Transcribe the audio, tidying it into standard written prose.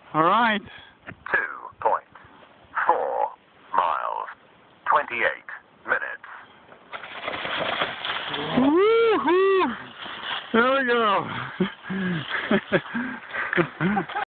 All right. 2.4 miles, 28 minutes. Woo-hoo! There we go.